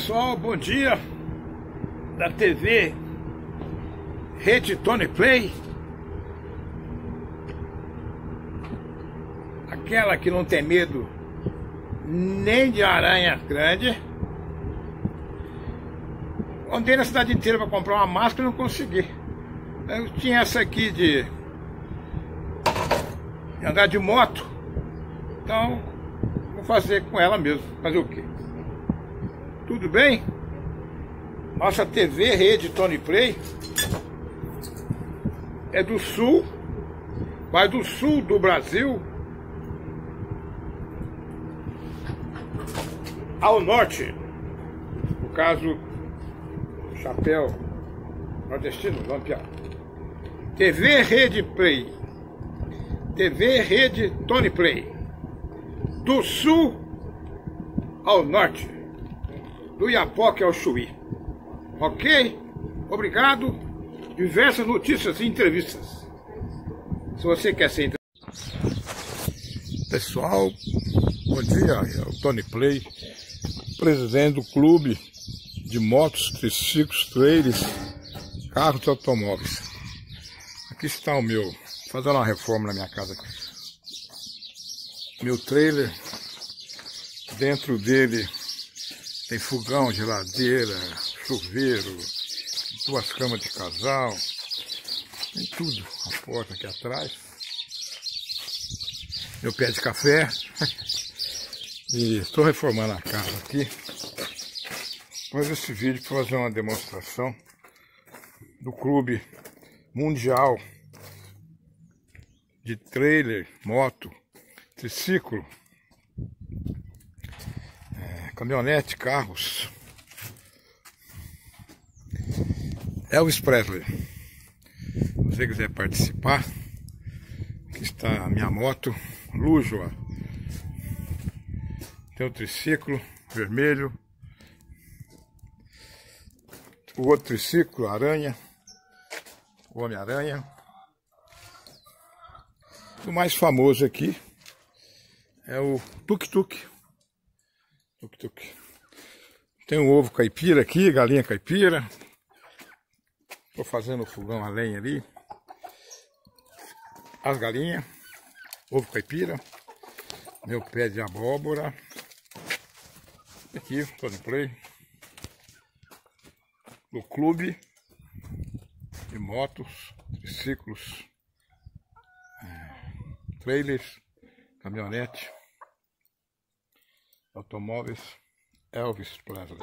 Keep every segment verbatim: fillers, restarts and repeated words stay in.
Pessoal, bom dia da T V Rede Tony Play, aquela que não tem medo nem de aranha grande. Andei na cidade inteira para comprar uma máscara e não consegui. Eu tinha essa aqui de andar de moto, então vou fazer com ela mesmo. Fazer o quê? Tudo bem? Nossa T V Rede Tony Play é do sul, vai do sul do Brasil ao norte. No caso, chapéu nordestino, lampião. T V Rede Play, T V Rede Tony Play, do sul ao norte, do Iapoque ao Chuí. Ok? Obrigado. Diversas notícias e entrevistas. Se você quer ser entrevistado. Pessoal, bom dia. É o Tony Play, presidente do clube de motos, triciclos, trailers, carros e automóveis. Aqui está o meu, fazendo uma reforma na minha casa. Meu trailer, dentro dele tem fogão, geladeira, chuveiro, duas camas de casal, tem tudo. A porta aqui atrás, meu pé de café. E estou reformando a casa aqui. Vou fazer esse vídeo para fazer uma demonstração do clube mundial de trailer, moto, triciclo, caminhonete, carros. Elvis Presley. Se você quiser participar, aqui está a minha moto Lujo. Tem o triciclo vermelho, o outro triciclo aranha, o Homem-Aranha. O mais famoso aqui é o tuk-tuk. Tuk-tuk. Tem um ovo caipira aqui, galinha caipira. Estou fazendo o fogão a lenha ali. As galinhas, ovo caipira, meu pé de abóbora. Aqui, Tony Play, do clube de motos, triciclos, trailers, caminhonete, automóveis, Elvis Presley.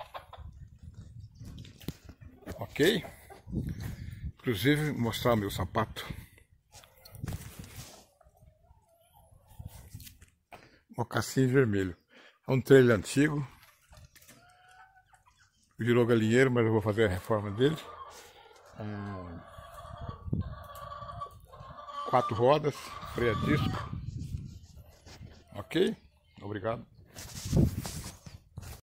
Ok? Inclusive mostrar o meu sapato. Mocassim vermelho. É um trailer antigo. Virou galinheiro, mas eu vou fazer a reforma dele. É... Quatro rodas, freio a disco. Ok? Obrigado.